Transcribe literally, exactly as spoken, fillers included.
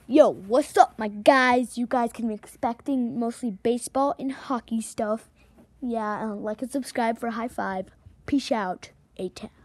Yo, what's up, my guys? You guys can be expecting mostly baseball and hockey stuff. Yeah, um, like and subscribe for a high five. Peace out, A-Town.